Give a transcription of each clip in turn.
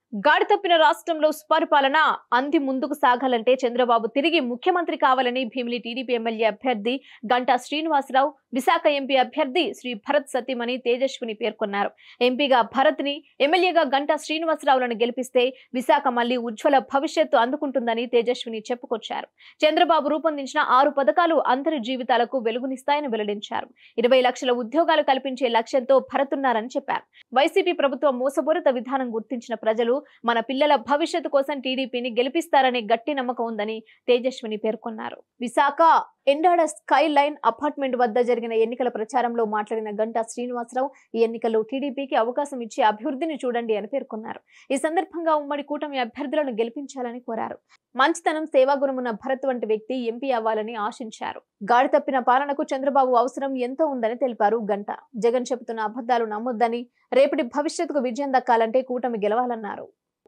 గాడి తప్పిన రాష్ట్రంలో సుపరిపాలన అంది ముందుకు సాగాలంటే చంద్రబాబు తిరిగి ముఖ్యమంత్రి కావాలని భీమిలి టీడీపీ ఎమ్మెల్యే అభ్యర్థి గంటా శ్రీనివాసరావు, విశాఖ ఎంపీ అభ్యర్థి శ్రీ భరత్ సతీమణి తేజస్విని పేర్కొన్నారు. ఎంపీగా భరత్ ని, ఎమ్మెల్యేగా గంటా శ్రీనివాసరావులను గెలిపిస్తే విశాఖ మళ్లీ ఉజ్వల భవిష్యత్తు అందుకుంటుందని తేజస్విని చెప్పుకొచ్చారు. చంద్రబాబు రూపొందించిన 6 పథకాలు అందరి జీవితాలకు వెలుగునిస్తాయని వెల్లడించారు. 20 లక్షల ఉద్యోగాలు కల్పించే లక్ష్యంతో భరత్ ఉన్నారని చెప్పారు. వైసీపీ ప్రభుత్వం మోసపూరిత విధానం గుర్తించిన ప్రజలు మన పిల్లల భవిష్యత్తు కోసం టీడీపీని గెలిపిస్తారనే గట్టి నమ్మకం ఉందని తేజస్విని పేర్కొన్నారు. Visakha Endada skyline apartment వద్ద జరిగిన ఎన్నికల ప్రచారంలో మాట్లాడిన గంటా శ్రీనివాసరావు ఈ ఎన్నికల్లో టీడీపీకి అవకాశం ఇచ్చి అభివృద్ధిని చూడండి అని పేర్కొన్నారు. ఈ సందర్భంగా ఉమ్మడి కూటమి అభ్యర్థులను గెలిపించాలని కోరారు. మంచితనం, సేవాగుణమున్న భరత్ వంటి వ్యక్తి ఎంపీ అవ్వాలని ఆశించారు. గాడి తప్పిన పాలనకు చంద్రబాబు అవసరం ఎంతో ఉందని తెలిపారు. గంటా జగన్ చెబుతున్న అబద్ధాలు నమ్మొద్దని, రేపటి భవిష్యత్తుకు విజయం దక్కాలంటే కూటమి గెలవాలన్నారు.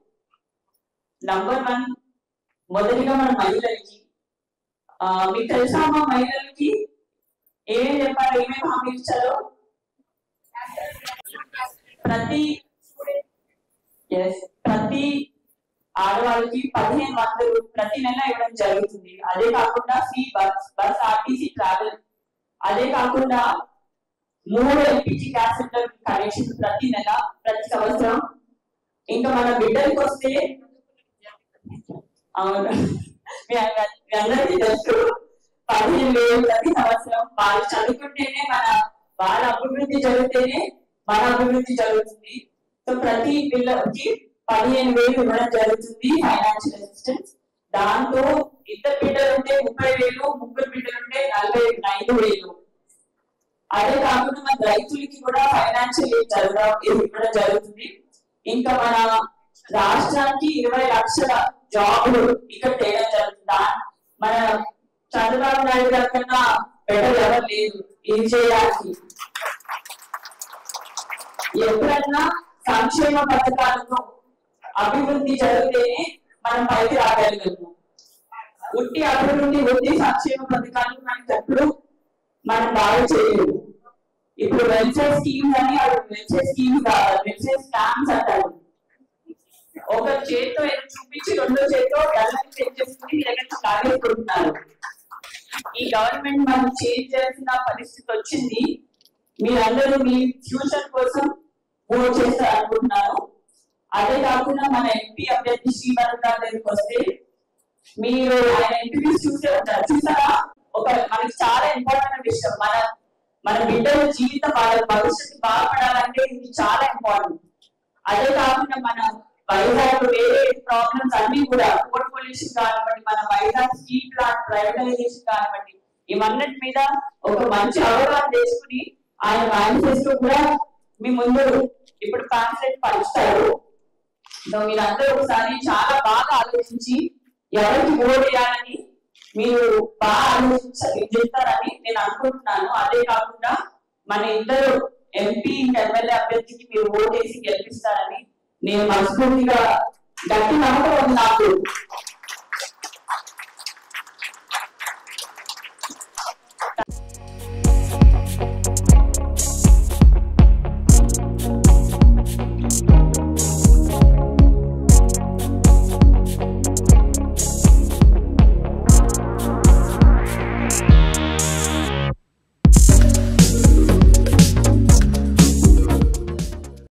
నంబర్ 1 మొదటిగా మన మహిళలకి మీకు తెలుసా మా మహిళలకి ఏమేమి చెప్పారు, ఏమేమి హామీ ఇచ్చారో ప్రతి ఆడవాళ్ళకి 1500 ప్రతి నెల ఇవ్వడం జరుగుతుంది. అదే కాకుండా ఫ్రీ బస్ ఆర్టీసీ ట్రావెల్, అదే కాకుండా 3 ఎల్పిజి గ్యాస్ సిలిండర్ కనెక్షన్ ప్రతి నెల, ప్రతి సంవత్సరం. ఇంకా మన బిడ్డలకు వస్తే మీ అందరికీ తెలుసు 15,000 ప్రతి సంవత్సరం. వాళ్ళు చదువుకుంటేనే వాళ్ళ అభివృద్ధి జరిగితేనే మన అభివృద్ధి జరుగుతుంది. సో ప్రతి పిల్లకి 15,000 ఇవ్వడం జరుగుతుంది ఫైనాన్షియల్ అసిస్టెన్స్. దాంతో 2 బిడ్డలు ఉంటే 30,000, 3 బిడ్డలు ఉంటే 45,000. అదే కాకుండా మన రైతులకి కూడా ఫైనాన్షియల్ ఇవ్వడం జరుగుతుంది. ఇంకా మన రాష్ట్రానికి 20 లక్షల జాబులు ఇక్కడ తేడం జరుగుతుంది. మన చంద్రబాబు నాయుడు గారి కన్నా బెటర్ ఎవరు లేదు ఇది చేయడానికి. ఎప్పుడన్నా సంక్షేమ పథకాలను అభివృద్ధి జరిగితేనే మనం పైకి రాగలిగాము. ఉట్టి అభివృద్ధి, ఉట్టి సంక్షేమ పథకాలు మనకి ఎప్పుడు మనం బాగా చేయలేదు. ఇప్పుడు వెల్ఫేర్ స్కీమ్స్ అని, వెల్ఫేర్ స్కీమ్స్ కావాలి, వెల్ఫేర్ స్కామ్స్ అంటారు. ఒక చేతితో చూపించి 2వ చేతితో డల్లని చెక్ చేసుకుని మీ దగ్గర లాగేసుకుంటున్నారు. ఈ గవర్నమెంట్ మనం చేంజ్ చేయాల్సిన పరిస్థితి వచ్చింది. మీరందరూ మీ ఫ్యూచర్ కోసం ఓట్ చేస్తారు అనుకుంటున్నారు. అదే కాకుండా మన ఎంపీ అభ్యర్థి శ్రీ భరత్ దగ్గరికి వస్తే మీరు ఆయన ఇంటర్వ్యూస్ చూసే ఉంటారు. చూసారా? మనకి చాలా ఇంపార్టెంట్ విషయం. మన బిడ్డల జీవితం, వాళ్ళ భవిష్యత్తు బాగుపడాలంటే ఇది చాలా ఇంపార్టెంట్. అదే కాకుండా మన వైజాగ్ వేరే ప్రాబ్లమ్స్ అన్ని కూడా పోర్ట్ పొల్యూషన్ కానివ్వండి, మన వైజాగ్ స్టీల్ ప్లాంట్ ప్రైవేటైజేషన్ కానివ్వండి, ఇవన్నిటి మీద ఒక మంచి అవగాహన చేసుకుని ఆయన మేనిఫెస్టో కూడా మీ ముందు ఇప్పుడు పాంఫ్లెట్ పంచుతారు. మీరందరూ ఒకసారి చాలా బాగా ఆలోచించి ఎవరికి ఓట్ వేయాలని మీరు బాగా ఆలోచిస్తారని నేను అనుకుంటున్నాను. అదే కాకుండా మన ఇద్దరు ఎంపీ ఎమ్మెల్యే అభ్యర్థికి మీరు ఓట్ వేసి గెలిపిస్తారని నేను మనస్ఫూర్తిగా గట్టి నమ్మకం ఉంది నాకు.